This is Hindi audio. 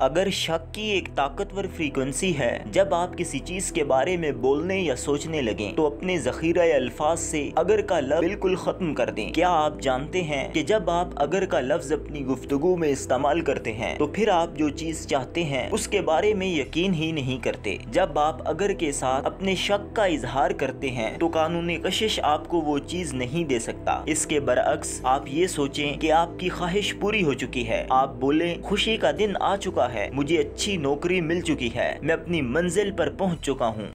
अगर शक की एक ताकतवर फ्रीक्वेंसी है, जब आप किसी चीज के बारे में बोलने या सोचने लगें तो अपने जखीरा अल्फाज से अगर का लफ्ज बिल्कुल खत्म कर दें। क्या आप जानते हैं कि जब आप अगर का लफ्ज अपनी गुफ्तगू में इस्तेमाल करते हैं तो फिर आप जो चीज चाहते हैं उसके बारे में यकीन ही नहीं करते। जब आप अगर के साथ अपने शक का इजहार करते हैं तो कानूनी कशिश आपको वो चीज नहीं दे सकता। इसके बरअक्स आप ये सोचें कि आपकी ख्वाहिश पूरी हो चुकी है। आप बोले खुशी का दिन आ चुका है, मुझे अच्छी नौकरी मिल चुकी है, मैं अपनी मंजिल पर पहुंच चुका हूं।